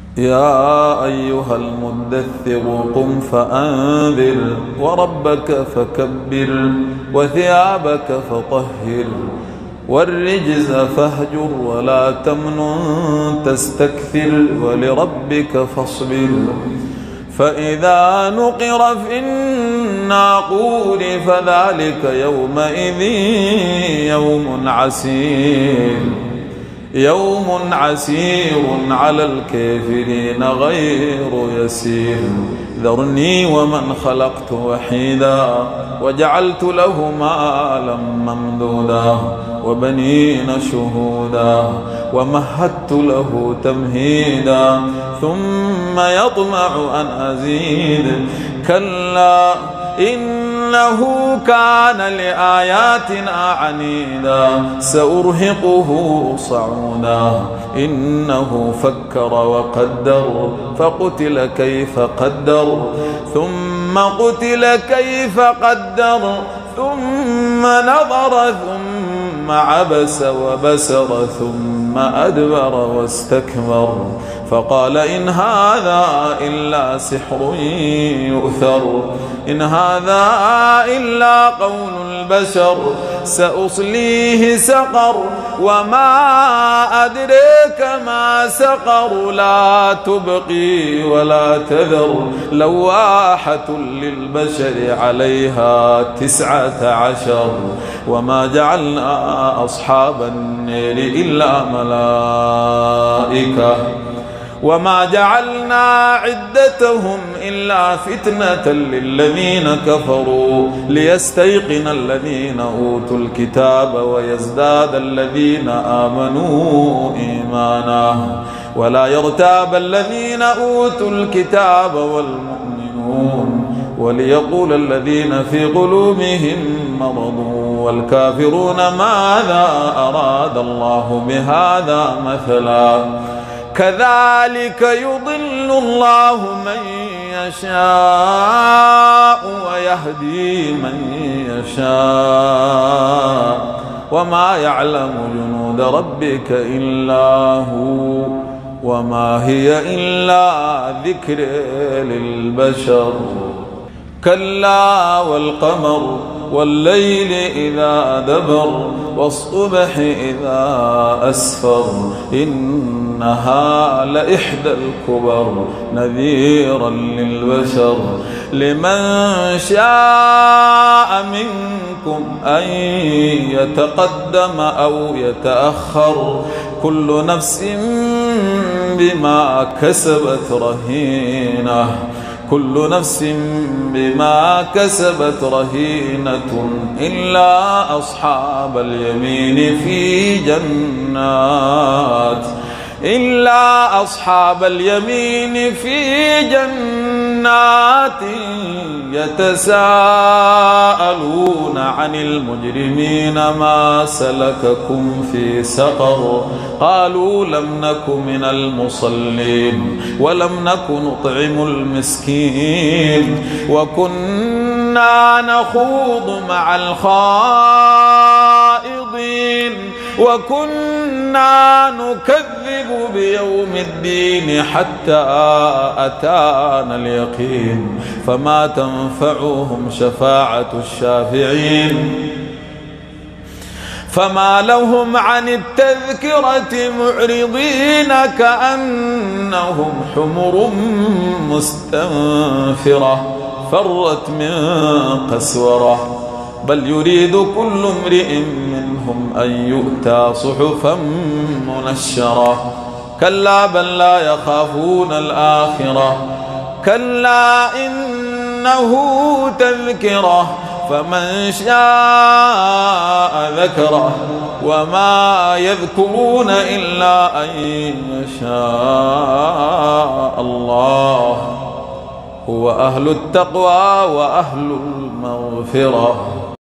يا أيها المدثر قم فأنذر وربك فكبر وثيابك فطهر والرجز فاهجر ولا تمنن تستكثر ولربك فاصبر فإذا نقر في الناقور فذلك يومئذ يوم عسير على الكافرين غير يسير ذرني ومن خلقت وحيدا وجعلت له مالا ممدودا وبنين شهودا ومهدت له تمهيدا ثم يطمع أن أزيد كلا إنه كان لآياتنا عنيدا سأرهقه صعودا إنه فكر وقدر فقتل كيف قدر ثم قتل كيف قدر ثم نظر ثم عبس وبسر ثم أدبر واستكبر فقال إن هذا إلا سحر يؤثر إن هذا إلا قول البشر سأصليه سقر وما أدريك ما سقر لا تبقي ولا تذر لواحة للبشر عليها 19 وما جعلنا أصحاب النار إلا ملائكة وما جعلنا عدتهم إلا فتنة للذين كفروا ليستيقن الذين أوتوا الكتاب ويزداد الذين آمنوا إيمانا ولا يرتاب الذين أوتوا الكتاب والمؤمنون وليقول الذين في قلوبهم مرض والكافرون ماذا أراد الله بهذا مثلا كذلك يضل الله من يشاء ويهدي من يشاء وما يعلم جنود ربك إلا هو وما هي إلا ذكر للبشر كلا والقمر والليل إذا دبر والصبح إذا أسفر إنها لإحدى الكبر نذيرا للبشر لمن شاء منكم أن يتقدم أو يتأخر كل نفس بما كسبت رهينة كل نفس بما كسبت رهينة إلا أصحاب اليمين في جنات يتساءلون عن المجرمين ما سلككم في سقر قالوا لم نك من المصلين ولم نك نطعم المسكين وكنا نخوض مع الخائضين وكنا نكذب بيوم الدين حتى أتانا اليقين فما تنفعهم شفاعة الشافعين فما لهم عن التذكرة معرضين كأنهم حمر مستنفرة فرت من قسورة بل يريد كل امرئ منهم أن يؤتى صحفا منشرة كلا بل لا يخافون الآخرة كلا إنه تذكرة فمن شاء ذكره وما يذكرون إلا أن يشاء الله هو أهل التقوى وأهل المغفرة